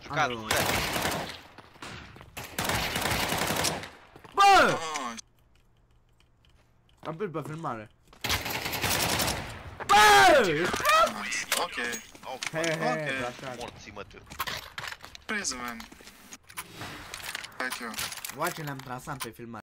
Jucat, bă! Am pierdut pe filmare. Bă! Ok. He, așa. Morții-mă tu. Crazy, man. Like you. Uai ce ne-am trasat pe filmare.